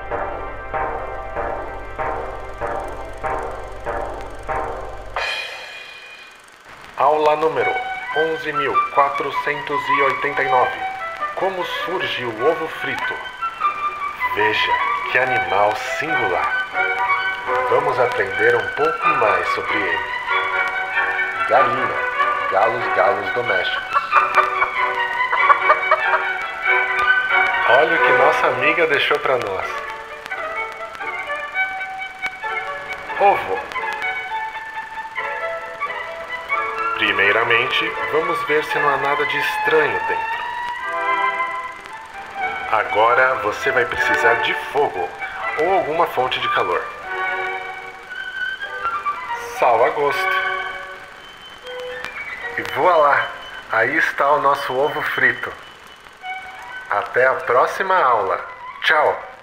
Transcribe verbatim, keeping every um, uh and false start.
Aula número onze mil quatrocentos e oitenta e nove. Como surge o ovo frito? Veja, que animal singular! Vamos aprender um pouco mais sobre ele. Galinha, galos, galos domésticos. Olha o que nossa amiga deixou para nós. Ovo. Primeiramente, vamos ver se não há nada de estranho dentro. Agora você vai precisar de fogo ou alguma fonte de calor. Sal a gosto. E voilá! Aí está o nosso ovo frito. Até a próxima aula. Tchau!